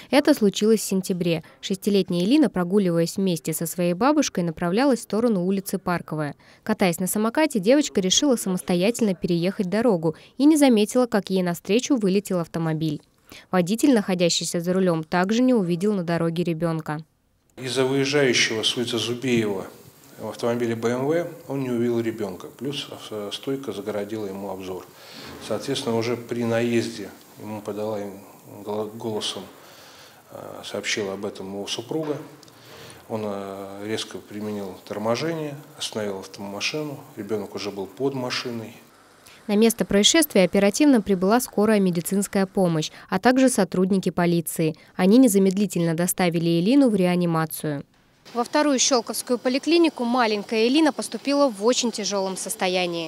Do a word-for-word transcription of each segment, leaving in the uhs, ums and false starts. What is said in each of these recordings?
Это случилось в сентябре. Шестилетняя Элина, прогуливаясь вместе со своей бабушкой, направлялась в сторону улицы Парковая. Катаясь на самокате, девочка решила самостоятельно переехать дорогу и не заметила, как ей навстречу вылетел автомобиль. Водитель, находящийся за рулем, также не увидел на дороге ребенка. Из-за выезжающего с улицы Зубеева в автомобиле бэ эм вэ он не увидел ребенка, плюс стойка загородила ему обзор. Соответственно, уже при наезде ему подала голосом, сообщила об этом его супруга. Он резко применил торможение, остановил автомашину, ребенок уже был под машиной. На место происшествия оперативно прибыла скорая медицинская помощь, а также сотрудники полиции. Они незамедлительно доставили Элину в реанимацию. Во вторую Щелковскую поликлинику маленькая Элина поступила в очень тяжелом состоянии.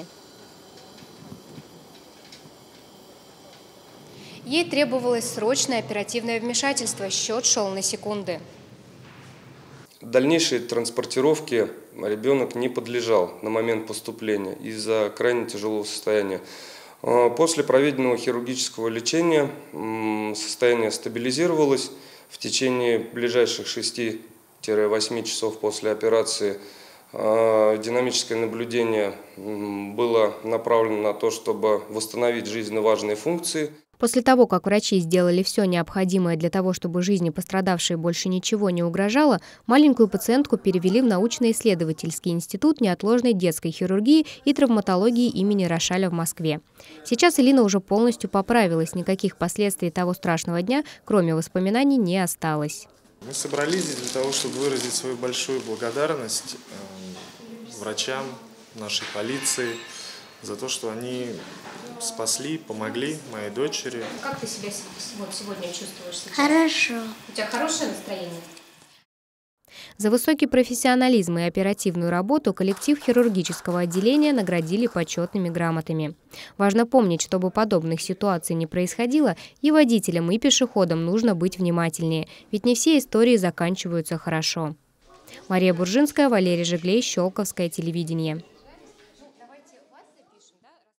Ей требовалось срочное оперативное вмешательство, счет шел на секунды. Дальнейшей транспортировке ребенок не подлежал на момент поступления из-за крайне тяжелого состояния. После проведенного хирургического лечения состояние стабилизировалось. В течение ближайших шести-восьми часов после операции динамическое наблюдение было направлено на то, чтобы восстановить жизненно важные функции. После того, как врачи сделали все необходимое для того, чтобы жизни пострадавшей больше ничего не угрожало, маленькую пациентку перевели в научно-исследовательский институт неотложной детской хирургии и травматологии имени Рошаля в Москве. Сейчас Элина уже полностью поправилась, никаких последствий того страшного дня, кроме воспоминаний, не осталось. Мы собрались здесь для того, чтобы выразить свою большую благодарность врачам, нашей полиции, за то, что они спасли, помогли моей дочери. Как ты себя вот сегодня чувствуешь сейчас? Хорошо. У тебя хорошее настроение? За высокий профессионализм и оперативную работу коллектив хирургического отделения наградили почетными грамотами. Важно помнить, чтобы подобных ситуаций не происходило, и водителям, и пешеходам нужно быть внимательнее, ведь не все истории заканчиваются хорошо. Мария Буржинская, Валерий Жиглей, Щелковское телевидение.